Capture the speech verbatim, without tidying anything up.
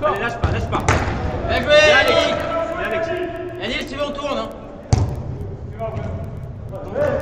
Allez, lâche pas, lâche pas. Bien joué, Bien, Yannick. Alexis. Bien, Alexis. Yannick, si tu veux, on tourne. Hein.